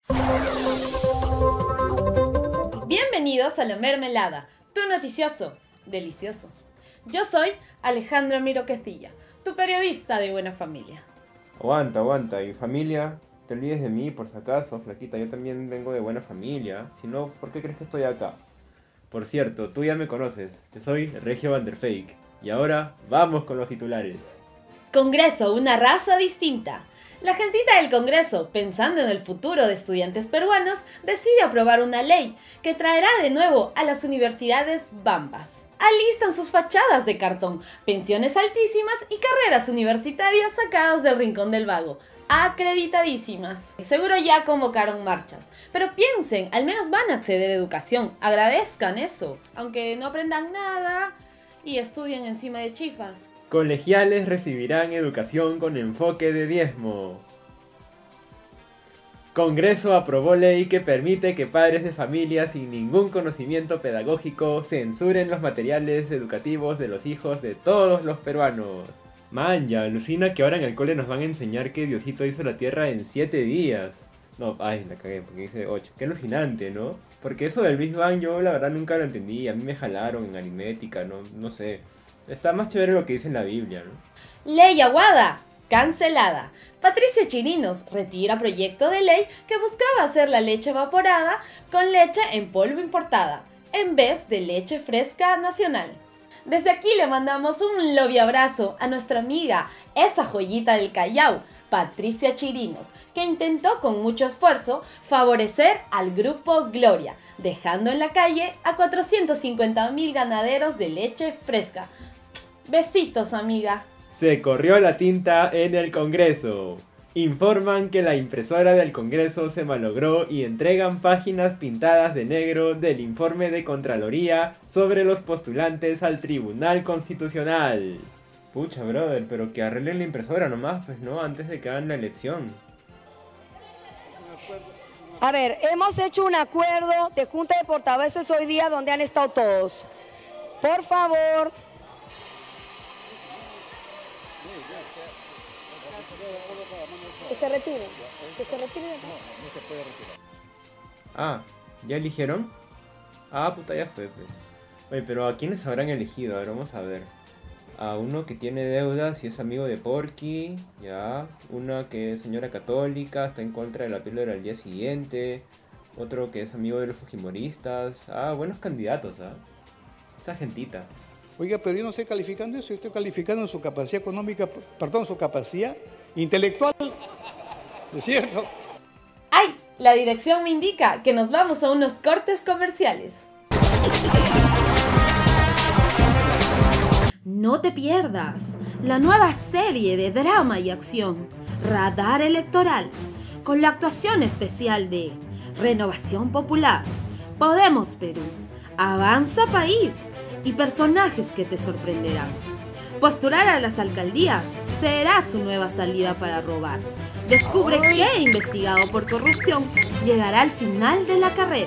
Bienvenidos a La Mermelada, tu noticioso delicioso. Yo soy Alejandra Miroquecilla, tu periodista de buena familia. Aguanta, y familia, te olvides de mí por si acaso, flaquita, yo también vengo de buena familia. Si no, ¿por qué crees que estoy acá? Por cierto, tú ya me conoces, yo soy Regio Van der Fake. Y ahora, vamos con los titulares. Congreso, una raza distinta. La gentita del Congreso, pensando en el futuro de estudiantes peruanos, decide aprobar una ley que traerá de nuevo a las universidades bambas. Alistan sus fachadas de cartón, pensiones altísimas y carreras universitarias sacadas del rincón del vago, acreditadísimas. Seguro ya convocaron marchas, pero piensen, al menos van a acceder a educación, agradezcan eso, aunque no aprendan nada y estudien encima de chifas. Colegiales recibirán educación con enfoque de diezmo. Congreso aprobó ley que permite que padres de familia sin ningún conocimiento pedagógico censuren los materiales educativos de los hijos de todos los peruanos. Man, ya alucina que ahora en el cole nos van a enseñar que Diosito hizo la tierra en 7 días. No, ay, la cagué porque dice 8. Qué alucinante, ¿no? Porque eso del Big Bang yo la verdad nunca lo entendí. A mí me jalaron en aritmética, no sé. Está más chévere lo que dice en la Biblia, ¿no? Ley Aguada, cancelada. Patricia Chirinos retira proyecto de ley que buscaba hacer la leche evaporada con leche en polvo importada, en vez de leche fresca nacional. Desde aquí le mandamos un lobiabrazo a nuestra amiga, esa joyita del Callao, Patricia Chirinos, que intentó con mucho esfuerzo favorecer al grupo Gloria, dejando en la calle a 450,000 ganaderos de leche fresca. Besitos, amiga. Se corrió la tinta en el Congreso. Informan que la impresora del Congreso se malogró y entregan páginas pintadas de negro del informe de Contraloría sobre los postulantes al Tribunal Constitucional. Pucha, brother, pero que arreglen la impresora nomás, pues no, antes de que hagan la elección. A ver, hemos hecho un acuerdo de junta de portavoces hoy día donde han estado todos. Por favor. Que se retiren. Que se retiren. No se puede retirar. Ah, ¿ya eligieron? Ah, puta, ya fue, pues. Oye, pero ¿a quiénes habrán elegido? A ver, vamos a ver. A uno que tiene deudas y es amigo de Porky, ya. Una que es señora católica, está en contra de la píldora del día siguiente. Otro que es amigo de los fujimoristas. Ah, buenos candidatos, ¿ah? Esa gentita. Oiga, pero yo no estoy calificando eso, yo estoy calificando su capacidad económica, perdón, su capacidad intelectual. ¿Es cierto? ¡Ay! La dirección me indica que nos vamos a unos cortes comerciales. No te pierdas la nueva serie de drama y acción, Radar Electoral, con la actuación especial de Renovación Popular, Podemos Perú, Avanza País y personajes que te sorprenderán. Postular a las alcaldías será su nueva salida para robar. Descubre que, investigado por corrupción, llegará al final de la carrera.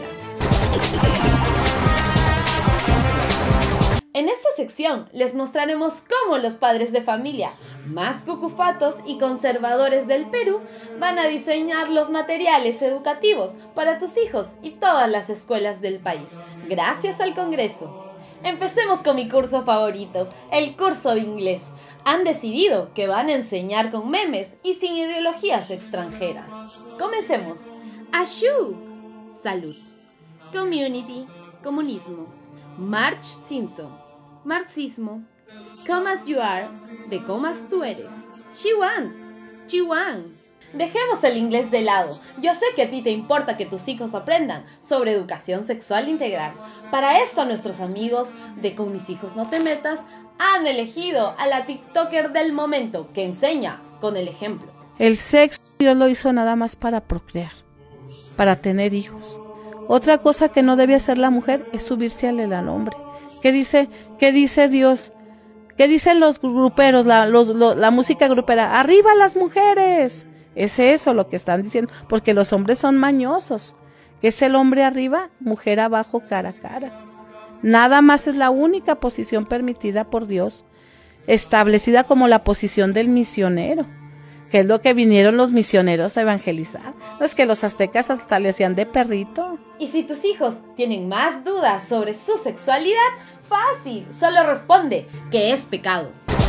En esta sección les mostraremos cómo los padres de familia más cucufatos y conservadores del Perú van a diseñar los materiales educativos para tus hijos y todas las escuelas del país, gracias al Congreso. Empecemos con mi curso favorito, el curso de inglés. Han decidido que van a enseñar con memes y sin ideologías extranjeras. Comencemos. Ashoo, salud. Community, comunismo. Marge Simpson, marxismo. Come as you are, de como as tú eres. She wants, she wants. Dejemos el inglés de lado. Yo sé que a ti te importa que tus hijos aprendan sobre educación sexual integral. Para esto nuestros amigos de Con mis hijos no te metas han elegido a la TikToker del momento que enseña con el ejemplo. El sexo Dios lo hizo nada más para procrear, para tener hijos. Otra cosa que no debe hacer la mujer es subirse al hombre. ¿Qué dice Dios? ¿Qué dicen los gruperos, la música grupera? ¡Arriba las mujeres! Es eso lo que están diciendo, porque los hombres son mañosos. ¿Qué es el hombre arriba? Mujer abajo, cara a cara. Nada más es la única posición permitida por Dios, establecida como la posición del misionero. que es lo que vinieron los misioneros a evangelizar. No es que los aztecas hasta le hacían de perrito. Y si tus hijos tienen más dudas sobre su sexualidad, fácil, solo responde que es pecado.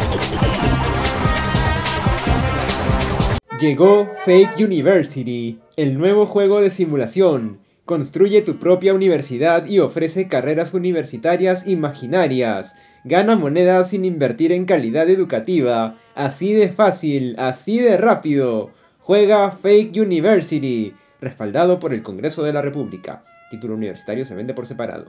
Llegó Fake University, el nuevo juego de simulación. Construye tu propia universidad y ofrece carreras universitarias imaginarias. Gana monedas sin invertir en calidad educativa. Así de fácil, así de rápido. Juega Fake University, respaldado por el Congreso de la República. Título universitario se vende por separado.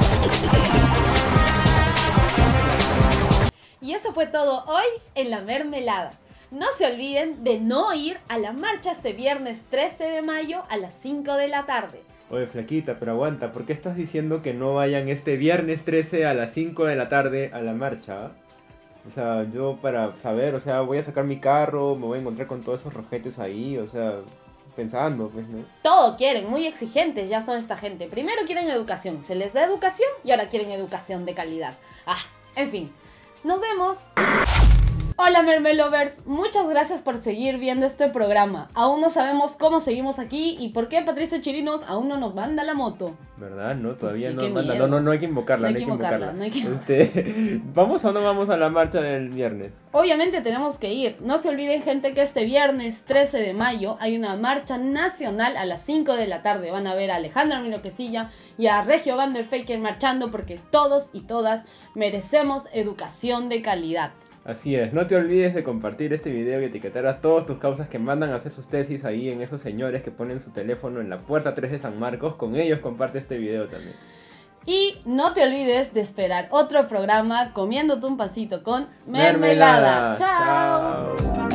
Y eso fue todo hoy en La Mermelada. No se olviden de no ir a la marcha este viernes 13 de mayo a las 5 de la tarde. Oye, flaquita, pero aguanta, ¿por qué estás diciendo que no vayan este viernes 13 a las 5 de la tarde a la marcha? O sea, yo para saber, o sea, voy a sacar mi carro, me voy a encontrar con todos esos rojetes ahí, o sea, pensando, pues, ¿no? Todo quieren, muy exigentes ya son esta gente. Primero quieren educación, se les da educación y ahora quieren educación de calidad. En fin, nos vemos. Hola Mermelovers, muchas gracias por seguir viendo este programa. Aún no sabemos cómo seguimos aquí y por qué Patricia Chirinos aún no nos manda la moto. ¿Verdad? No, todavía Sí, no qué manda. miedo. No hay que invocarla, No hay que invocarla. ¿Vamos o no vamos a la marcha del viernes? Obviamente tenemos que ir. No se olviden, gente, que este viernes 13 de mayo hay una marcha nacional a las 5 de la tarde. Van a ver a Alejandra Miroquesilla y a Regio Van der Faker marchando porque todos y todas merecemos educación de calidad. Así es, no te olvides de compartir este video y etiquetar a todos tus causas que mandan a hacer sus tesis ahí en esos señores que ponen su teléfono en la puerta 3 de San Marcos. Con ellos comparte este video también. Y no te olvides de esperar otro programa comiéndote un pancito con mermelada. ¡Chao! Chao.